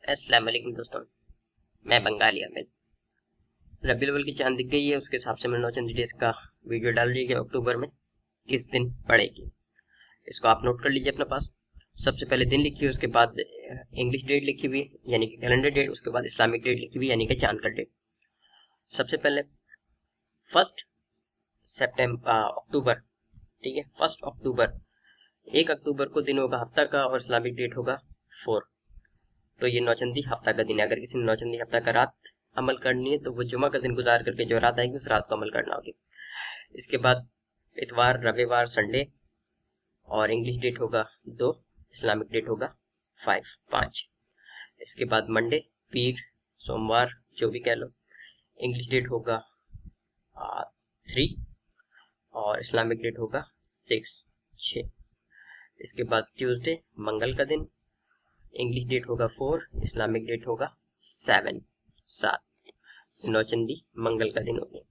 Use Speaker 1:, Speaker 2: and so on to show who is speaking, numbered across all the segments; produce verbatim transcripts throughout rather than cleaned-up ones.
Speaker 1: अस्सलाम वालेकुम दोस्तों, मैं बंगाली अमिल। रबी अव्वल की चांद दिख गई है, उसके हिसाब से मैंने नौ चंद डेज का वीडियो डाल दी है। अक्टूबर में किस दिन पड़ेगी इसको आप नोट कर लीजिए अपने पास। सबसे पहले दिन लिखी हुई, उसके बाद इंग्लिश डेट लिखी हुई यानी कि कैलेंडर डेट, उसके बाद इस्लामिक डेट लिखी हुई यानी कि चांद का डेट। सबसे पहले फर्स्ट सेप्टेम्बर अक्टूबर, ठीक है। फर्स्ट अक्टूबर, एक अक्टूबर को दिन होगा हफ्ता का और इस्लामिक डेट होगा फोर। तो ये नौचंदी हफ्ता का दिन है। अगर किसी ने नौचंदी हफ्ता का रात अमल करनी है तो वो जुमा का दिन गुजार करके जो रात आएगी उस रात को अमल करना होगी। इसके बाद इतवार, रविवार, संडे और इंग्लिश डेट होगा दो, इस्लामिक डेट होगा फाइव, पाँच। इसके बाद मंडे, पीर, सोमवार जो भी कह लो, इंग्लिश डेट होगा थ्री और इस्लामिक डेट होगा सिक्स, छः। इसके बाद ट्यूसडे, मंगल का दिन, इंग्लिश डेट होगा फोर, इस्लामिक डेट होगा सेवन, सात। नौचंदी मंगल का दिन होगी।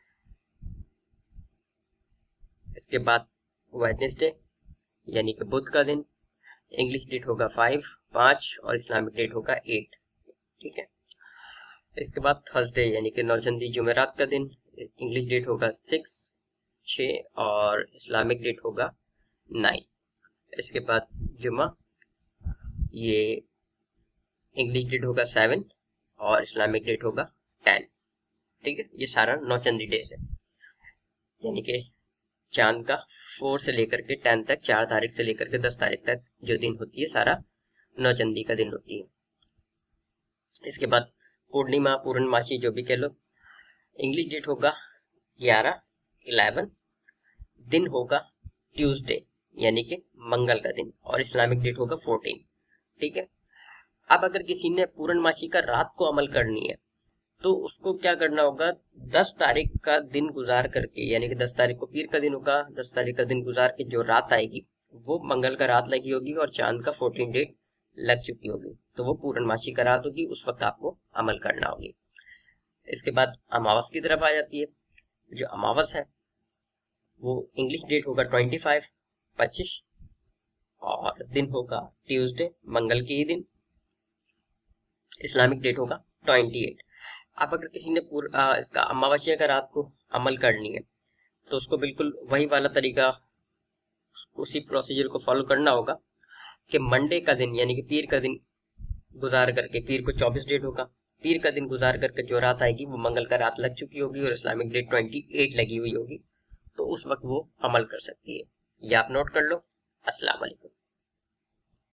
Speaker 1: इसके बाद वेडनेसडे यानी कि बुध का दिन, इंग्लिश डेट होगा फाइव, पाँच और इस्लामिक डेट होगा एट, ठीक है। इसके बाद थर्सडे यानी कि नौचंदी जुमेरात का दिन, इंग्लिश डेट होगा सिक्स, छः और इस्लामिक डेट होगा नाइन। इसके बाद जुमा, ये इंग्लिश डेट होगा सेवन और इस्लामिक डेट होगा टेन, ठीक है। ये सारा नौचंदी डेज है यानी कि चांद का फोर से लेकर के टेन तक, चार तारीख से लेकर के दस तारीख तक जो दिन होती है सारा नौचंदी का दिन होती है। इसके बाद पूर्णिमा, पूर्णमासी जो भी कह लो, इंग्लिश डेट होगा ग्यारह, इलेवन, दिन होगा ट्यूसडे यानी कि मंगल का दिन और इस्लामिक डेट होगा फोर्टीन, ठीक है। अब अगर किसी ने पूर्णमासी का रात को अमल करनी है तो उसको क्या करना होगा, दस तारीख का दिन गुजार करके, यानी कि दस तारीख को पीर का दिन होगा, दस तारीख का दिन गुजार के जो रात आएगी वो मंगल का रात लगी होगी और चांद का फोर्टीन डेट लग चुकी होगी, तो वो पूर्णमासी का रात होगी, उस वक्त आपको अमल करना होगी। इसके बाद अमावस की तरफ आ जाती है। जो अमावस है वो इंग्लिश डेट होगा ट्वेंटी फाइव, पच्चीस और दिन होगा ट्यूसडे, मंगल के ही दिन, इस्लामिक डेट होगा ट्वेंटी एट। आप अगर किसी ने पूरा इसका अमावस्या का रात को अमल करनी है तो उसको बिल्कुल वही वाला तरीका, उसी प्रोसीजर को फॉलो करना होगा कि मंडे का दिन यानी कि पीर का दिन गुजार करके, पीर को चौबीस डेट होगा, पीर का दिन गुजार करके जो रात आएगी वो मंगल का रात लग चुकी होगी और इस्लामिक डेट ट्वेंटी एट लगी हुई होगी, तो उस वक्त वो अमल कर सकती है। ये आप नोट कर लो। अस्सलाम वालेकुम।